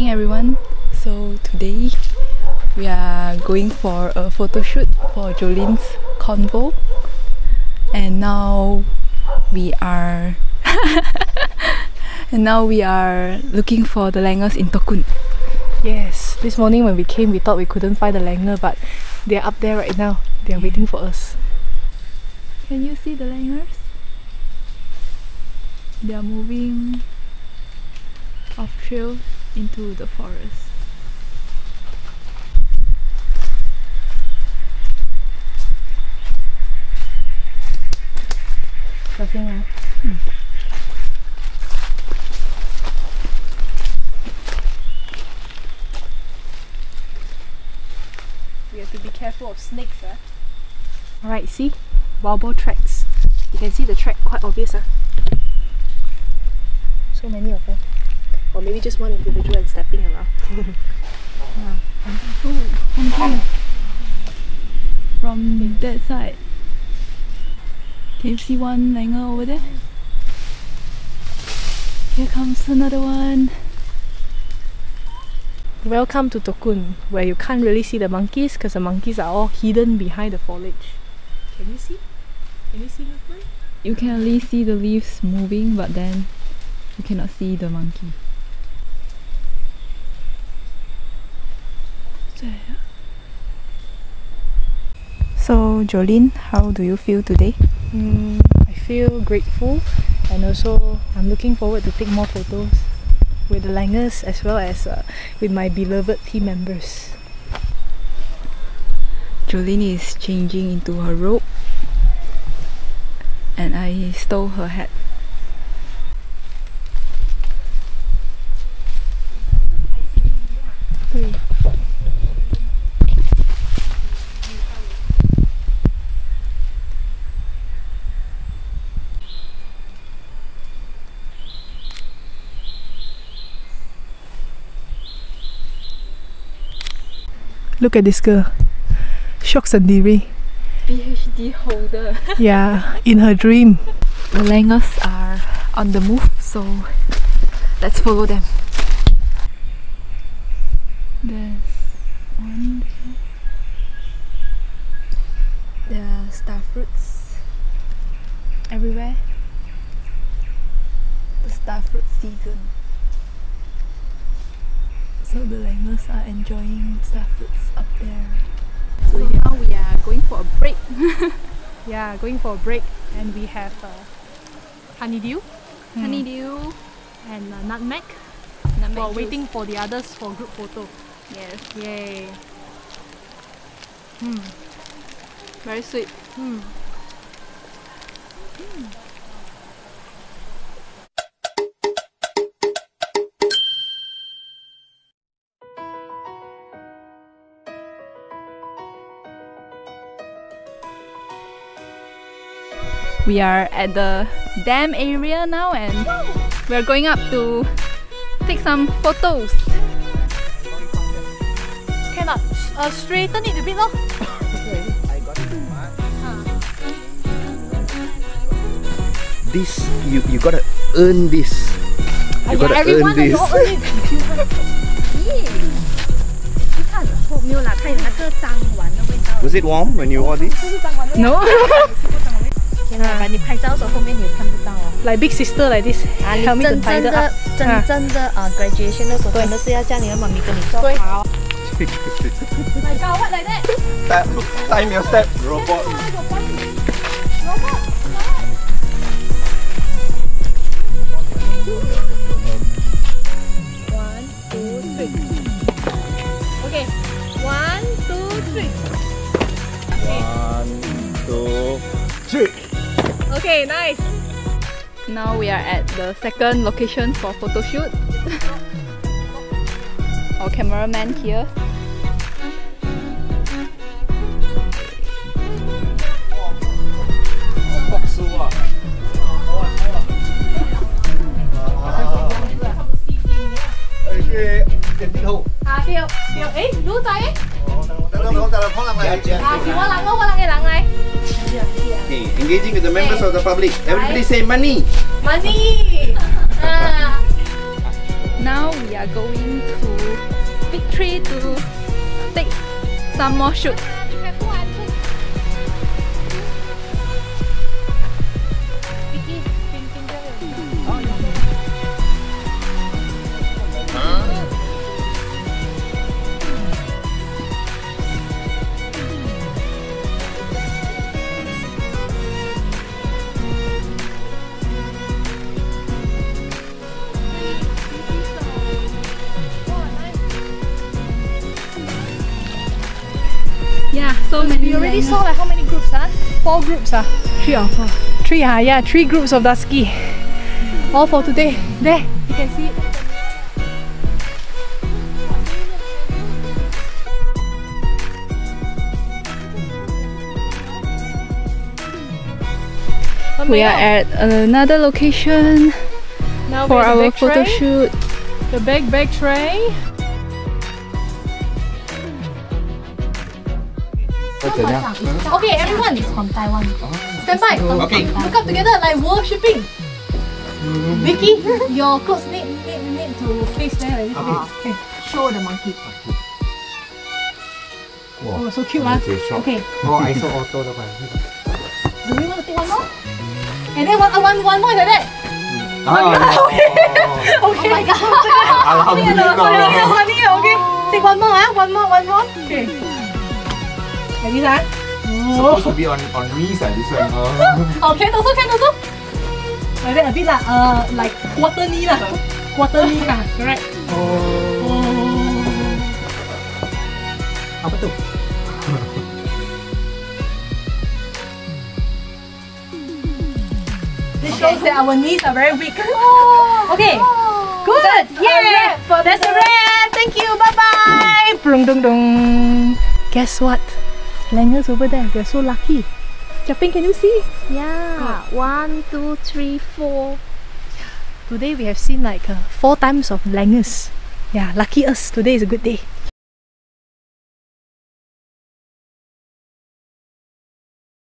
morning everyone. So today we are going for a photo shoot for Jolene's convo, and now we are looking for the langers in Tokun. Yes, this morning when we came we thought we couldn't find the langer, but they're up there right now. They're waiting for us. Can you see the langers? They are moving off trail into the forest. Crossing. We have to be careful of snakes. Alright, see? Wild boar tracks. You can see the track quite obvious. So many of them. Or maybe just one individual and stepping around. From that side. Can you see one langer over there? Here comes another one. Welcome to Tokun, where you can't really see the monkeys because the monkeys are all hidden behind the foliage. Can you see? Can you see movement? You can only see the leaves moving, but then you cannot see the monkey. So Jolene, how do you feel today? I feel grateful, and also I'm looking forward to take more photos with the langers as well as with my beloved team members. Jolene is changing into her robe and I stole her hat. Look at this girl. Shock sendiri. PhD holder. Yeah, in her dream. The langers are on the move, so let's follow them. There's one there. There are star fruits everywhere. The star fruit season. So the langers are enjoying star fruits up there. So now we are going for a break. Yeah, going for a break, and we have honeydew, honeydew, and nutmeg. While waiting for the others for group photo. Yes. Yay. Very sweet. We are at the dam area now, and we're going up to take some photos. Cannot straighten it a bit, no? I got it. This you gotta earn this. You gotta earn this. Was it warm when you wore this? No. Like big sister like this. 真正的 graduation 的时候，真的是要叫你的妈咪跟你做好。 Like what like that? Step, time your step, robot. One, two, three. Okay. 1, 2, 3. Okay. 1, 2, 3. Okay, nice. Now we are at the second location for photo shoot. Our cameraman here. Okay, engaging with the members of the public. Everybody say money. Money. now we are going to Big Tree to take some more shoots. Yeah, so we already saw like how many groups? 4 groups. 3 or 4? 3, yeah, 3 groups of Dusky. All for today. There, you can see it. We are at another location now for our photo shoot. The bag tray. Okay, everyone is from Taiwan. Stand by. Okay. Look up together like worshipping. Vicky, your clothes need to face there. Okay. Show the monkey. Oh, so cute, huh? Okay. Oh, I saw auto. Do we want to take one more? And then one more like that. Okay. Oh my god. Alhamdulillah. Okay. Take one more, one more. Okay. Like this, supposed to be on knees, this one. Oh, can also. Like that a bit like quarter knee lah. Correct. Apa tu? This shows that our knees are very weak. Okay. Good. Yeah. That's a wrap. Thank you. Bye bye. Guess what? Langers over there. We're so lucky. Japing, can you see? Yeah. 1, 2, 3, 4. Today we have seen like 4 times of langers. Yeah, lucky us. Today is a good day.